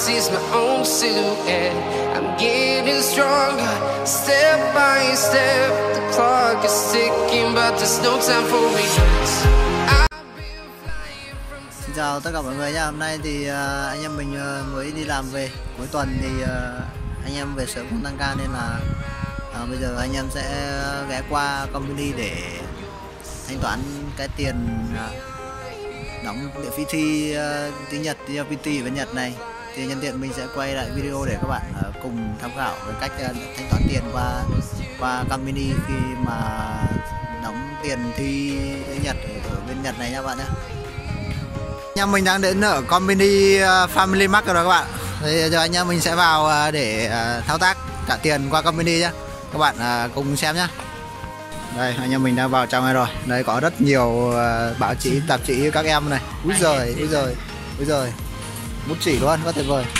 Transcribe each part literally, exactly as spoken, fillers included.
sees my own silhouette. I'm getting stronger, step by step. The clock is ticking, but there's no time for regrets. Xin chào tất cả mọi người nha. Hôm nay thì uh, anh em mình uh, mới đi làm về. Cuối tuần thì uh, anh em về sớm không tăng ca nên là uh, bây giờ anh em sẽ ghé qua company để thanh toán cái tiền uh, đóng lệ phí thi uh, tiếng Nhật, thi pê tê ở bên Nhật này. Thì nhân tiện mình sẽ quay lại video để các bạn uh, cùng tham khảo về cách uh, thanh toán tiền qua qua company khi mà đóng tiền thi tiếng Nhật ở bên Nhật này nha các bạn nhé. Anh em mình đang đến ở company Family Mart rồi các bạn. Thì giờ anh em mình sẽ vào để thao tác trả tiền qua company nhé. Các bạn cùng xem nhé. Đây anh em mình đang vào trong này rồi. Đây có rất nhiều báo chí, tạp chí các em này. Úi giời, úi giời, úi giời. Bút chỉ luôn, quá tuyệt vời.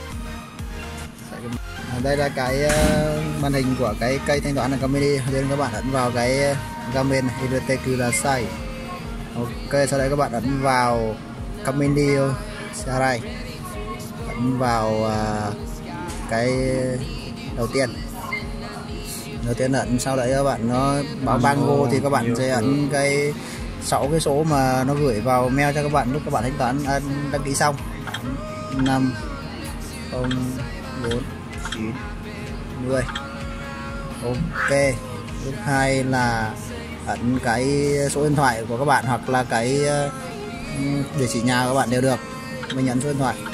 Đây là cái màn hình của cái cây thanh toán là company. Nên các bạn ấn vào cái gamen Hirotekurasai. Ok, sau đây các bạn ấn vào company Sarai, ấn vào uh, cái đầu tiên đầu tiên ấn, sau đấy các bạn nó báo bango thì các bạn sẽ ấn cái sáu cái số mà nó gửi vào mail cho các bạn lúc các bạn thanh toán à, đăng ký xong. Năm không bốn chín mười. Ok, thứ hai là ấn cái số điện thoại của các bạn hoặc là cái địa chỉ nhà của các bạn đều được. Mình nhấn số điện thoại,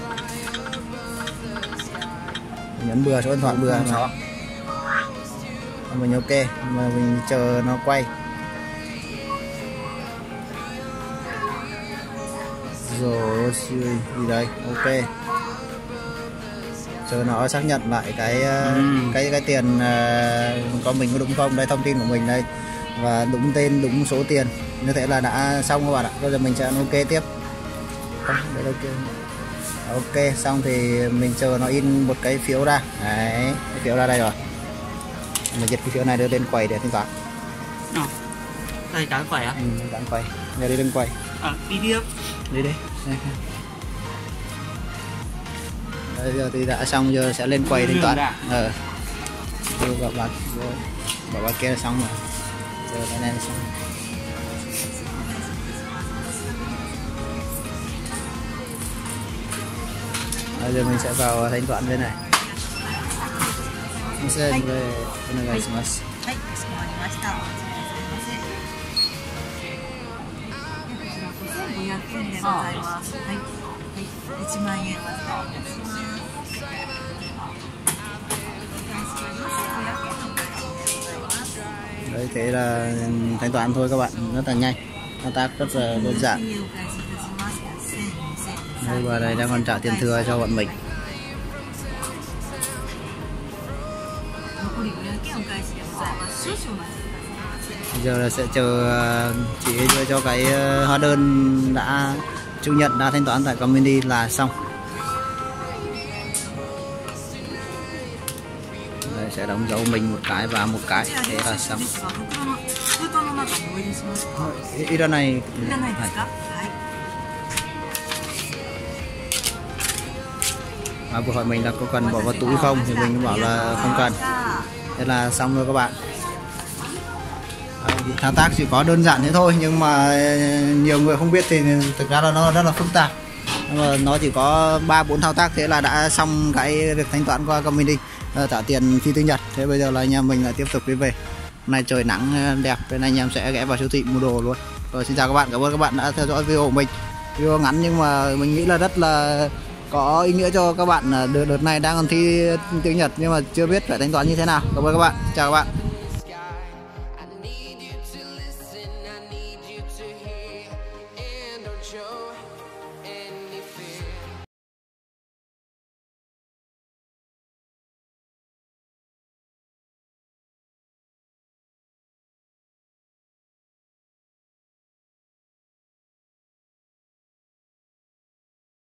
mình nhấn bừa số điện thoại bừa mà. Mình ok, mà mình chờ nó quay. Rồi gì đây, ok. Chờ nó xác nhận lại cái ừ. cái cái tiền uh, có mình có đúng không? Đây thông tin của mình đây và đúng tên, đúng số tiền. Như thế là đã xong các bạn ạ. Bây giờ mình sẽ ok tiếp. Đấy, ok. Ok, xong thì mình chờ nó in một cái phiếu ra. Đấy, cái phiếu ra đây rồi. Mình giật cái phiếu này đưa lên quầy để thanh toán. À, đây cả quầy á? Ừ, cả quầy. Giờ đi lên quầy. À, đi tiếp. Đi đi. Bây giờ thì đã xong, giờ sẽ lên quầy thanh toán. Ờ. Đưa vào bạc, bảo bạc kia là xong rồi. Giờ cái này là xong. Bây giờ mình sẽ vào thanh toán bên này. Mình sẽ về bên này xem. Đấy, thế là thanh toán thôi các bạn, rất là nhanh, thao tác rất là đơn giản. Đây, và đây đang còn trả tiền thừa cho bọn mình. Giờ là sẽ chờ chị đưa cho cái hóa đơn đã chứng nhận đã thanh toán tại company là xong. Đây, sẽ đóng dấu mình một cái và một cái, thế là xong. Ý ra này, này. À, vừa hỏi mình là có cần bỏ vào túi không thì mình bảo là không cần. Thế là xong rồi các bạn. À, thao tác chỉ có đơn giản thế thôi, nhưng mà nhiều người không biết thì thực ra là nó rất là phức tạp. Nhưng mà nó chỉ có ba bốn thao tác thế là đã xong cái việc thanh toán qua company trả tiền phi tiếng Nhật. Thế bây giờ là anh em mình lại tiếp tục đi về. Hôm nay trời nắng đẹp nên anh em sẽ ghé vào siêu thị mua đồ luôn. Rồi, xin chào các bạn, cảm ơn các bạn đã theo dõi video của mình. Video ngắn nhưng mà mình nghĩ là rất là có ý nghĩa cho các bạn. Đợt, đợt này đang còn thi tiếng Nhật nhưng mà chưa biết phải thanh toán như thế nào. Cảm ơn các bạn, chào các bạn.